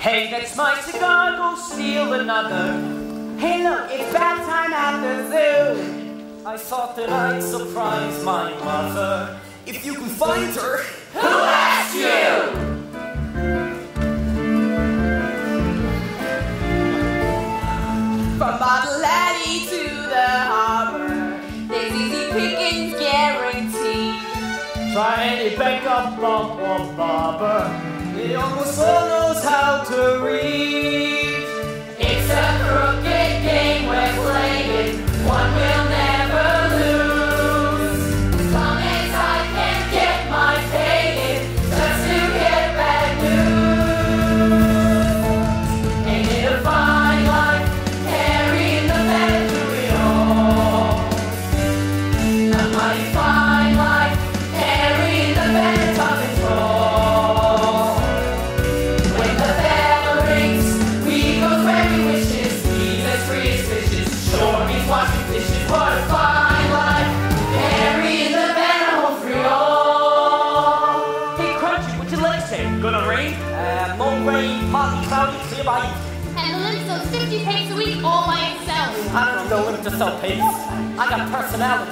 Hey, that's my cigar, go steal another. Hey look, it's bath time at the zoo. I thought that I'd surprise my mother. If you can find her. Who asked you? From Bottle Alley to the harbor, there's easy pickings guaranteed. Try any bank up bump or bobber, he almost all knows how to read. It's a crooked game we're playing, one we'll never lose. As long as I can get my pay in, just to get bad news. Ain't it a fine life, carrying the bed through it all? A mighty fine life, carrying the bed top control. When the bell rings, we go where we wishes, he's as free as fishes. Shore means washing dishes, what a fine life, carrying the banner home for all. Hey, Crunchy, what's your legs say? Gonna rain? No rain, partly cloudy, clear by evening. And the limb sells 50 pigs a week all by itself. I don't know him to sell pigs. I got personality.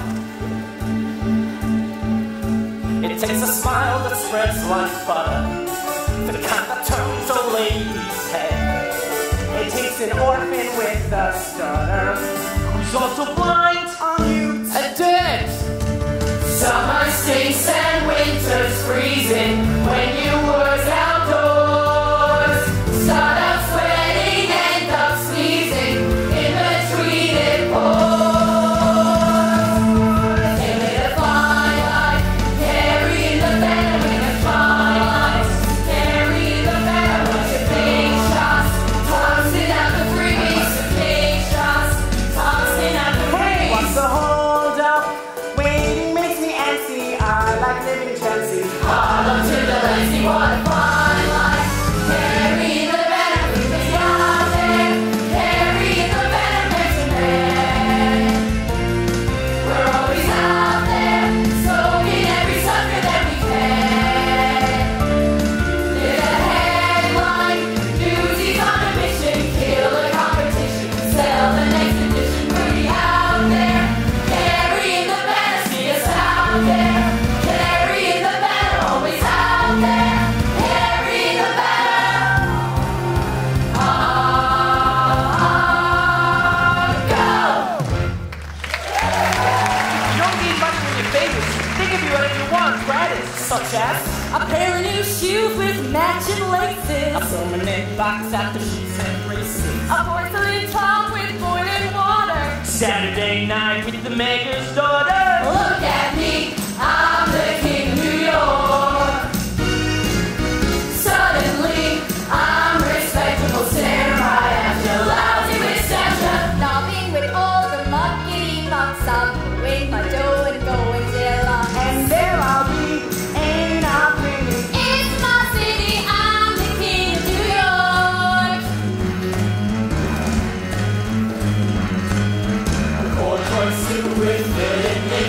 It takes a smile that spreads like butter, the kind that turns a lady's head. It takes an orphan with a stutter, Who's also blind, on mute, and dead. summer stinks and winter's freezing. When you work outdoors, start up sweating, end up sneezing in between it pours. Ain't it a fine life, carrying the banner in a fine life, carrying the banner with your big shots, tossing out the freebies, your big shots, tossing out the freebies. What's the hold up? Waiting makes me antsy. I like living fancy. Harlem to the lazy, what a fine life. Carrying the banner, we be out there. Carrying the banner, makes a man. We're always out there, soaking every sucker that we can. There's a headline, newsies on a mission, kill a competition, sell the next edition. Pretty out there, carrying the banner, see us out there. Carrying the banner, always out there. Carrying the banner. Go! You don't need money when you're famous. They give you whatever you want, gratis, such as A pair of new shoes with matching laces. a permanent box after sheets and braces. A porcelain top with boiling water. Saturday night with the mayor's daughter. Look at me, I'm the king of New York. Suddenly, I'm respectable, staring right at you, lousy with stature. Nothing with all the muckety mucks. I'm putting my dough and going till I'm. And there I'll be, ain't I pretty? It's my city, I'm the king of New York. Or choice with it.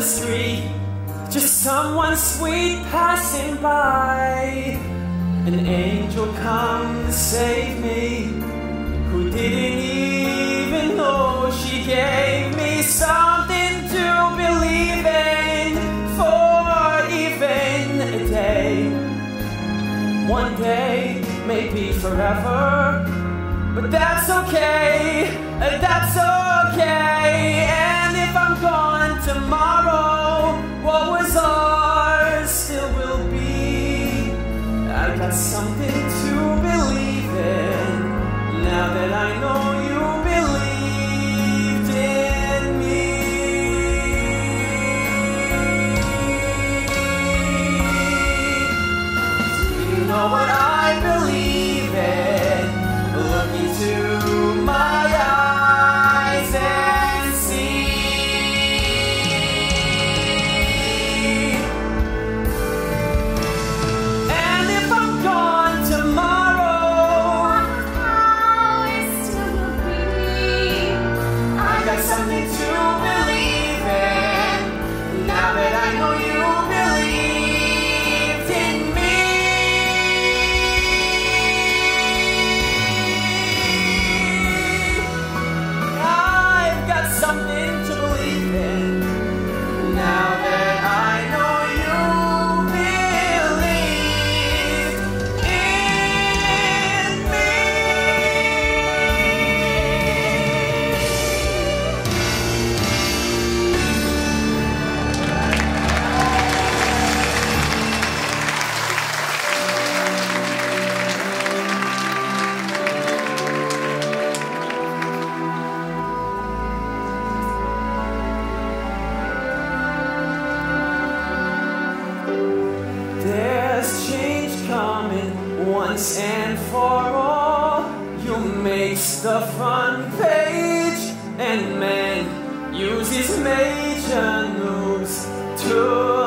street, just someone sweet passing by. An angel come to save me, who didn't even know she gave me something to believe in for even a day. One day, maybe forever, but that's okay, that's okay. And if I'm gone tomorrow, what was ours still will be. I got something to believe in, now that I know you believed in me. Do you know what I believe in? Look into my eyes and see. And if I'm gone tomorrow, How it still will be. I got something to believe in, now that I know you believed in me. I've got something to believe in, now that I know you believed in me. There's change coming once and for all. You make the front page, and man uses major news to